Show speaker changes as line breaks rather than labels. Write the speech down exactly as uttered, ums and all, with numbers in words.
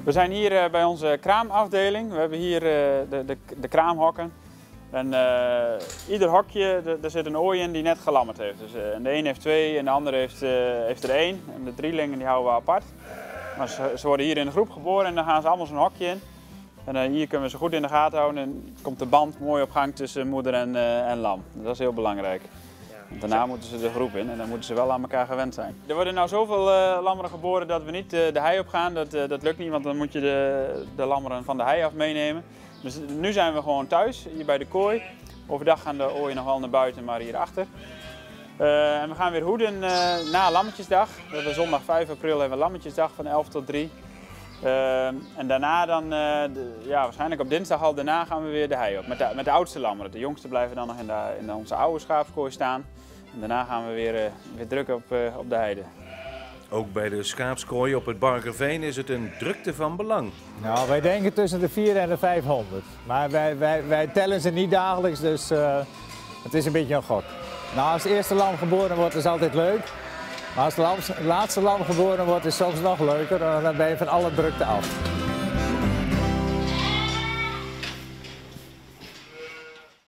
We zijn hier uh, bij onze kraamafdeling. We hebben hier uh, de, de, de kraamhokken. En uh, ieder hokje, daar zit een ooi in die net gelammerd heeft. Dus, uh, en de een heeft twee en de ander heeft, uh, heeft er één. En de drielingen die houden we apart. Maar ze, ze worden hier in de groep geboren en dan gaan ze allemaal zo'n hokje in. En uh, hier kunnen we ze goed in de gaten houden en komt de band mooi op gang tussen moeder en, uh, en lam. Dat is heel belangrijk. Want daarna moeten ze de groep in en dan moeten ze wel aan elkaar gewend zijn. Er worden nou zoveel uh, lammeren geboren dat we niet uh, de hei op gaan. Dat, uh, dat lukt niet, want dan moet je de, de lammeren van de hei af meenemen. Dus nu zijn we gewoon thuis, hier bij de kooi. Overdag gaan de ooien nog wel naar buiten, maar hierachter. Uh, en we gaan weer hoeden uh, na Lammetjesdag. We hebben zondag vijf april hebben we Lammetjesdag van elf tot drie. Uh, en daarna dan, uh, de, ja, waarschijnlijk op dinsdag al daarna gaan we weer de hei op. Met de, met de oudste lammeren. De jongste blijven dan nog in, de, in onze oude schaapskooi staan. En daarna gaan we weer, uh, weer druk op, uh, op de heide.
Ook bij de schaapskooi op het Bargerveen is het een drukte van belang.
Nou, wij denken tussen de vierhonderd en de vijfhonderd. Maar wij, wij, wij tellen ze niet dagelijks, dus uh, het is een beetje een gok. Nou, als het eerste lam geboren wordt, is het altijd leuk. Maar als het lam, laatste lam geboren wordt, is het soms nog leuker. Dan ben je van alle drukte af.